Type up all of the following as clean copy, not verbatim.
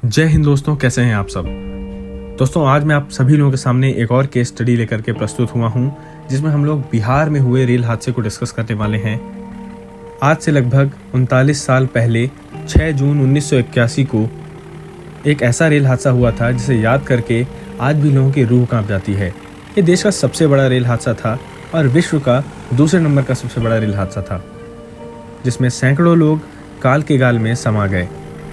जय हिंद दोस्तों, कैसे हैं आप सब। दोस्तों, आज मैं आप सभी लोगों के सामने एक और केस स्टडी लेकर के प्रस्तुत हुआ हूं, जिसमें हम लोग बिहार में हुए रेल हादसे को डिस्कस करने वाले हैं। आज से लगभग 39 साल पहले 6 जून 1981 को एक ऐसा रेल हादसा हुआ था जिसे याद करके आज भी लोगों की रूह कांप जाती है। ये देश का सबसे बड़ा रेल हादसा था और विश्व का दूसरे नंबर का सबसे बड़ा रेल हादसा था, जिसमें सैकड़ों लोग काल के गाल में समा गए।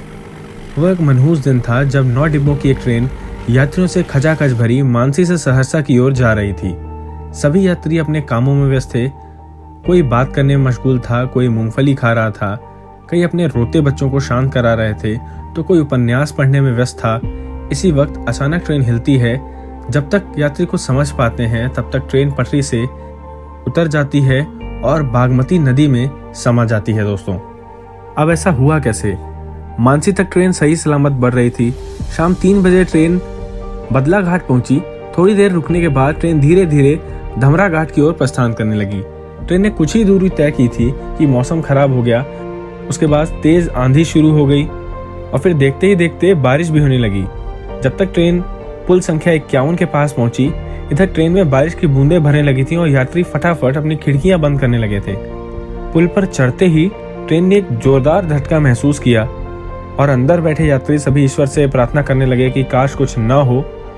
वह एक मनहूस दिन था जब 9 डिब्बों की एक ट्रेन यात्रियों से खचाखच भरी मानसी से सहरसा की ओर जा रही थी। सभी यात्री अपने कामों में व्यस्त थे। कोई बात करने में मशगूल था, कोई मूंगफली खा रहा था, कई अपने रोते बच्चों को शांत करा रहे थे, तो कोई उपन्यास पढ़ने में व्यस्त था। इसी वक्त अचानक ट्रेन हिलती है। जब तक यात्री को समझ पाते हैं तब तक ट्रेन पटरी से उतर जाती है और बागमती नदी में समा जाती है। दोस्तों, अब ऐसा हुआ कैसे? मानसी तक ट्रेन सही सलामत बढ़ रही थी। शाम 3 बजे ट्रेन बदला घाट पहुंची। थोड़ी देर रुकने के बाद ट्रेन धीरे धीरे धमरा घाट की ओर प्रस्थान करने लगी। ट्रेन ने कुछ ही दूरी तय की थी कि मौसम खराब हो गया। उसके बाद तेज आंधी शुरू हो गई और फिर देखते ही देखते बारिश भी होने लगी। जब तक ट्रेन पुल संख्या 51 के पास पहुंची, इधर ट्रेन में बारिश की बूंदें भरने लगी थी और यात्री फटाफट अपनी खिड़कियां बंद करने लगे थे। पुल पर चढ़ते ही ट्रेन ने एक जोरदार झटका महसूस किया और अंदर बैठे यात्री सभी ईश्वर से प्रार्थना करने लगे कि काश कुछ न हो।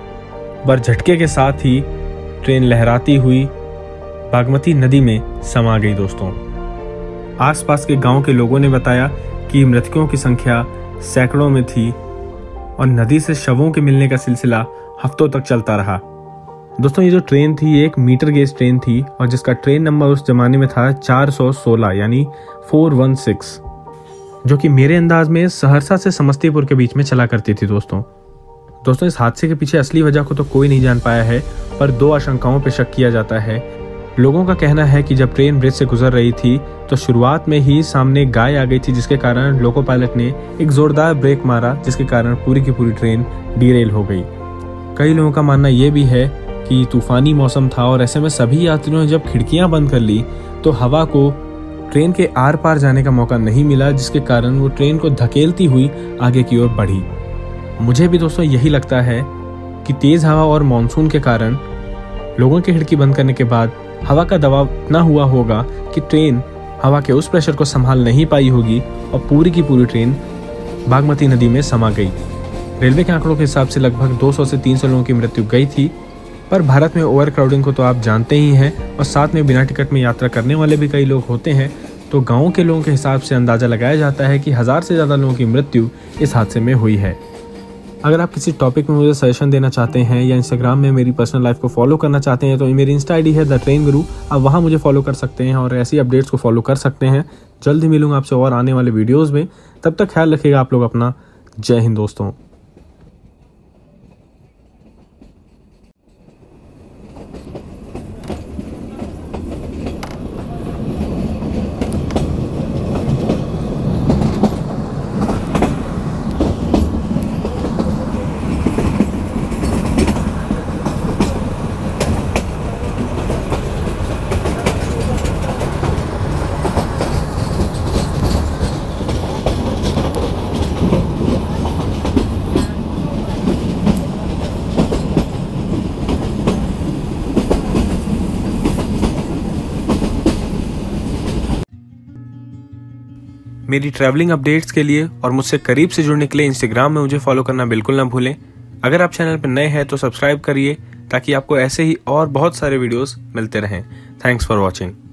पर झटके के साथ ही ट्रेन लहराती हुई बागमती नदी में समा गई। दोस्तों, आसपास के गांव के लोगों ने बताया कि मृतकों की संख्या सैकड़ों में थी और नदी से शवों के मिलने का सिलसिला हफ्तों तक चलता रहा। दोस्तों, ये जो ट्रेन थी ये एक मीटर गेज ट्रेन थी और जिसका ट्रेन नंबर उस जमाने में था 416 यानी 416, जो कि मेरे अंदाज में सहरसा से समस्तीपुर के बीच में चला करती थी। दोस्तों, इस हादसे के पीछे असली वजह को तो कोई नहीं जान पाया है, पर 2 आशंकाओं पर शक किया जाता है। लोगों का कहना है कि जब ट्रेन ब्रिज से गुजर रही थी तो शुरुआत में ही सामने गाय आ गई थी, जिसके कारण लोको पायलट ने एक जोरदार ब्रेक मारा, जिसके कारण पूरी की पूरी ट्रेन डीरेल हो गई। कई लोगों का मानना यह भी है कि तूफानी मौसम था और ऐसे में सभी यात्रियों ने जब खिड़कियां बंद कर ली तो हवा को ट्रेन के आर पार जाने का मौका नहीं मिला, जिसके कारण वो ट्रेन को धकेलती हुई आगे की ओर बढ़ी। मुझे भी दोस्तों यही लगता है कि तेज हवा और मानसून के कारण लोगों की खिड़की बंद करने के बाद हवा का दबाव इतना हुआ होगा कि ट्रेन हवा के उस प्रेशर को संभाल नहीं पाई होगी और पूरी की पूरी ट्रेन बागमती नदी में समा गई। रेलवे के आंकड़ों के हिसाब से लगभग 200 से 300 लोगों की मृत्यु गई थी। पर भारत में ओवर क्राउडिंग को तो आप जानते ही हैं और साथ में बिना टिकट में यात्रा करने वाले भी कई लोग होते हैं, तो गाँव के लोगों के हिसाब से अंदाज़ा लगाया जाता है कि 1000 से ज़्यादा लोगों की मृत्यु इस हादसे में हुई है। अगर आप किसी टॉपिक में मुझे सजेशन देना चाहते हैं या इंस्टाग्राम में मेरी पर्सनल लाइफ को फॉलो करना चाहते हैं तो मेरी इंस्टा आईडी है द ट्रेन गुरु। आप वहाँ मुझे फॉलो कर सकते हैं और ऐसी अपडेट्स को फॉलो कर सकते हैं। जल्द ही मिलूंगा आपसे और आने वाले वीडियोज़ में। तब तक ख्याल रखिएगा आप लोग अपना। जय हिंद दोस्तों। मेरी ट्रैवलिंग अपडेट्स के लिए और मुझसे करीब से जुड़ने के लिए इंस्टाग्राम में मुझे फॉलो करना बिल्कुल ना भूलें। अगर आप चैनल पर नए हैं तो सब्सक्राइब करिए ताकि आपको ऐसे ही और बहुत सारे वीडियोस मिलते रहें। Thanks for watching.